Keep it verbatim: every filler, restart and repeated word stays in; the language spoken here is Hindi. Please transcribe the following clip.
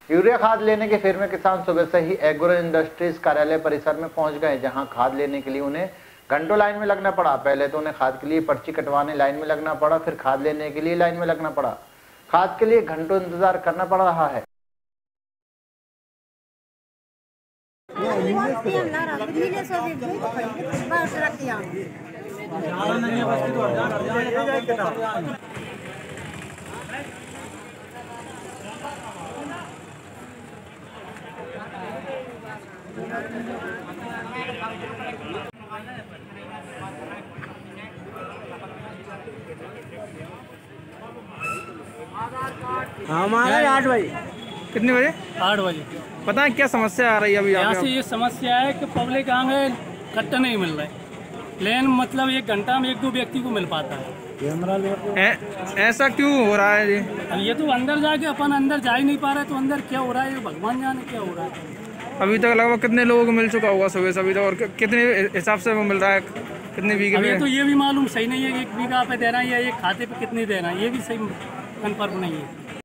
यूरिया खाद लेने के फेर में किसान सुबह से ही एग्रो इंडस्ट्रीज कार्यालय परिसर में पहुंच गए, जहां खाद लेने के लिए उन्हें घंटों लाइन में लगना पड़ा। पहले तो उन्हें खाद के लिए पर्ची कटवाने लाइन में लगना पड़ा, फिर खाद लेने के लिए लाइन में लगना पड़ा। खाद के लिए घंटों इंतजार करना पड़ रहा है। हमारा आठ बजे। कितने बजे? आठ बजे। पता है क्या समस्या आ रही है अभी यहाँ से? ये समस्या है कि पब्लिक आगे कट्टा नहीं मिल रहा है। लेन मतलब एक घंटा में एक दो व्यक्ति को मिल पाता है। ऐ, ऐसा क्यों हो रहा है जी? अब ये तो अंदर जाके अपन अंदर जा ही नहीं पा रहे, तो अंदर क्या हो रहा है भगवान जाने क्या हो रहा है। अभी तक लगभग कितने लोगों को मिल चुका होगा सुबह से अभी तक, और कितने हिसाब से वो मिल रहा है, कितने बीघे में? तो ये भी मालूम सही नहीं है कि एक बीघा पे दे रहा है या एक खाते पे कितनी दे रहा है, ये भी सही कन्फर्म नहीं है।